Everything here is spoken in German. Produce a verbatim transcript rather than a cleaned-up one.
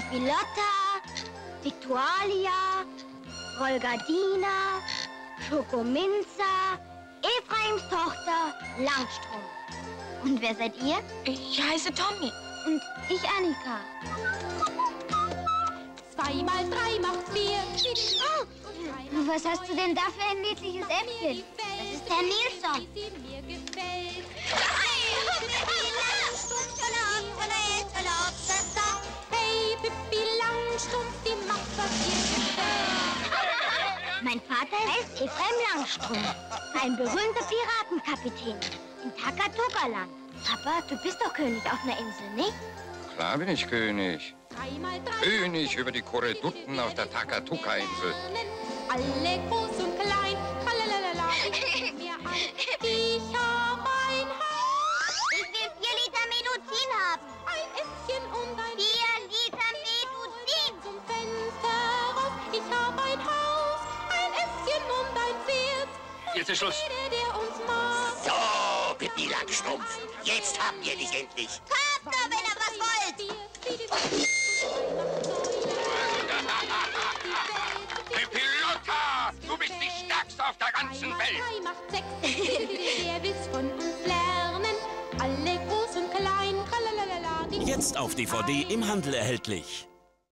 Pippilotta, Victualia, Rolgadina, Schokominza, Ephraims Tochter, Langstrumpf. Und wer seid ihr? Ich heiße Tommy. Und ich Annika. Zwei mal drei macht vier. Oh, was hast du denn da für ein niedliches Äffchen? Das ist Herr Nilsson. Hey, Pippi Langstrumpf, die macht, was ihr gefällt. Mein Vater heißt Ephraim Langstrumpf, ein berühmter Piratenkapitän in Takatuka-Land. Papa, du bist doch König auf einer Insel, nicht? Klar bin ich König. Drei mal drei König über die Koredutten auf der Takatuka-Insel. Alle groß und klein, tralalala, ich mir an. Ich hab ein Haus, Ich will vier Liter Medizin haben. ein Äffchen und ein Vier Liter Medizin. zum Fenster raus. Ich hab ein Haus, ein Äffchen und ein Pferd. Jetzt ist Schluss. Jeder, der uns mag. So, Pippi Langstrumpf, jetzt haben wir dich endlich. Habt nur, wenn ihr was wollt. Pippilotta, du bist die Stärkste auf der ganzen Welt. Drei macht sechs, wer will's von uns lernen? Alle groß und klein, tralalala. Jetzt auf D V D im Handel erhältlich.